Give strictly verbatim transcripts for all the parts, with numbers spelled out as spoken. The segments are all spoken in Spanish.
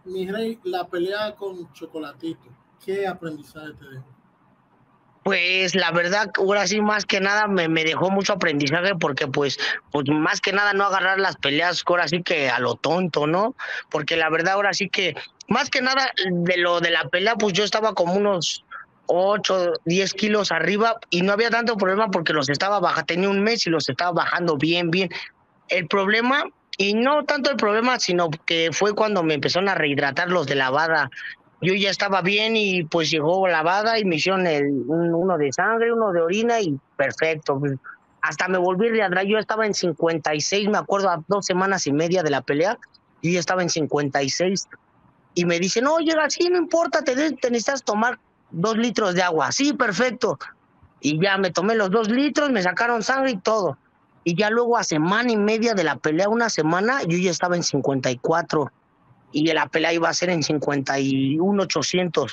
Mi rey, la pelea con Chocolatito, ¿qué aprendizaje te dejó? Pues la verdad, ahora sí, más que nada me, me dejó mucho aprendizaje porque pues, pues más que nada no agarrar las peleas ahora sí que a lo tonto, ¿no? Porque la verdad ahora sí que, más que nada de lo de la pelea, pues yo estaba como unos ocho, diez kilos arriba y no había tanto problema porque los estaba bajando, tenía un mes y los estaba bajando bien, bien. El problema, y no tanto el problema, sino que fue cuando me empezaron a rehidratar los de la bada. Yo ya estaba bien y pues llegó la bada y me hicieron el, un, uno de sangre, uno de orina y perfecto. Hasta me volví de atrás, yo estaba en cincuenta y seis, me acuerdo, a dos semanas y media de la pelea, yo ya estaba en cincuenta y seis y me dicen, no, llega, sí, no importa, te, te necesitas tomar dos litros de agua. Sí, perfecto. Y ya me tomé los dos litros, me sacaron sangre y todo. Y ya luego a semana y media de la pelea, una semana, yo ya estaba en cincuenta y cuatro y la pelea iba a ser en cincuenta y uno ochocientos.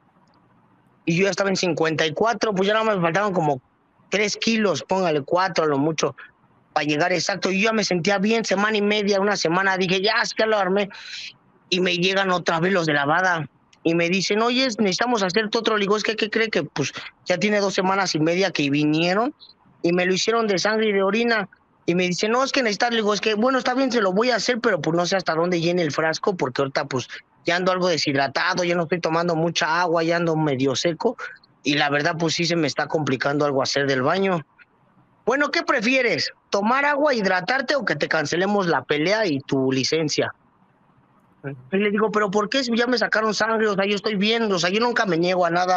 Y yo ya estaba en cincuenta y cuatro, pues ya no me faltaban como tres kilos, póngale cuatro a lo mucho, para llegar exacto. Y yo ya me sentía bien, semana y media, una semana, dije, ya, ya lo armé. Y me llegan otra vez los de la bada y me dicen, oye, necesitamos hacerte otro. Le digo, es que, ¿qué cree? Que pues ya tiene dos semanas y media que vinieron y me lo hicieron de sangre y de orina. Y me dicen, no, es que necesitas. Le digo, es que, bueno, está bien, se lo voy a hacer, pero pues no sé hasta dónde llene el frasco, porque ahorita pues ya ando algo deshidratado, ya no estoy tomando mucha agua, ya ando medio seco. Y la verdad, pues sí se me está complicando algo hacer del baño. Bueno, ¿qué prefieres? ¿Tomar agua, hidratarte o que te cancelemos la pelea y tu licencia? Y le digo, ¿pero por qué si ya me sacaron sangre? O sea, yo estoy bien, o sea, yo nunca me niego a nada.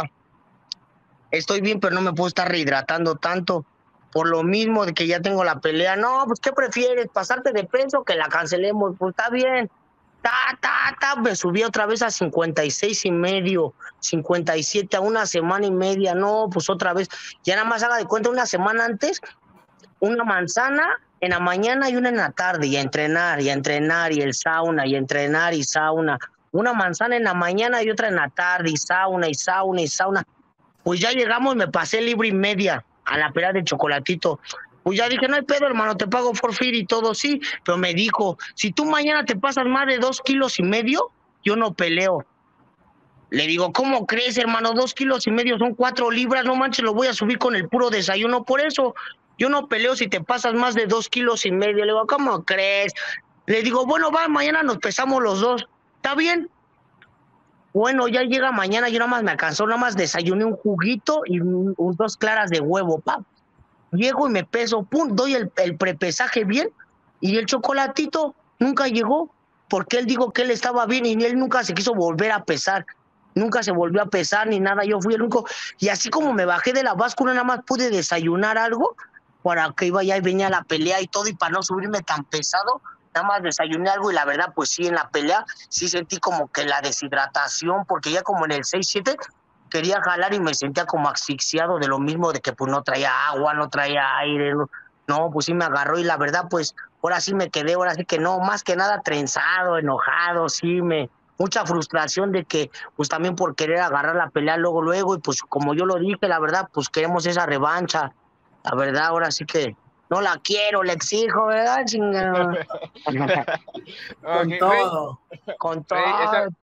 Estoy bien, pero no me puedo estar rehidratando tanto. Por lo mismo de que ya tengo la pelea. No, pues, ¿qué prefieres? ¿Pasarte de peso o que la cancelemos? Pues está bien. Ta, ta, ta, me subí otra vez a cincuenta y seis y medio, cincuenta y siete a una semana y media. No, pues otra vez. Ya nada más haga de cuenta una semana antes, una manzana en la mañana y una en la tarde, y a entrenar, y a entrenar, y el sauna, y a entrenar, y sauna. Una manzana en la mañana y otra en la tarde, y sauna, y sauna, y sauna. Pues ya llegamos, me pasé libre y media a la pelea de Chocolatito. Pues ya dije, no hay pedo, hermano, te pago forfeit y todo, sí. Pero me dijo, si tú mañana te pasas más de dos kilos y medio, yo no peleo. Le digo, ¿cómo crees, hermano? Dos kilos y medio son cuatro libras, no manches, lo voy a subir con el puro desayuno. Por eso, yo no peleo si te pasas más de dos kilos y medio. Le digo, ¿cómo crees? Le digo, bueno, va, mañana nos pesamos los dos. ¿Está bien? Bueno, ya llega mañana, yo nada más me alcanzó, nada más desayuné un juguito y un, un, dos claras de huevo, pa. Llego y me peso, pum, doy el, el prepesaje bien, y el Chocolatito nunca llegó, porque él dijo que él estaba bien y él nunca se quiso volver a pesar, nunca se volvió a pesar ni nada, yo fui el único, y así como me bajé de la báscula, nada más pude desayunar algo, para que iba ya y venía la pelea y todo, y para no subirme tan pesado, nada más desayuné algo, y la verdad, pues sí, en la pelea, sí sentí como que la deshidratación, porque ya como en el seis siete, quería jalar y me sentía como asfixiado de lo mismo, de que pues no traía agua, no traía aire, no, no, pues sí me agarró y la verdad pues ahora sí me quedé, ahora sí que no, más que nada trenzado, enojado, sí me, mucha frustración de que pues también por querer agarrar la pelea luego, luego y pues como yo lo dije, la verdad pues queremos esa revancha, la verdad ahora sí que no la quiero, le exijo, ¿verdad? Con Ok, Rey, todo. Con Rey, esa, todo.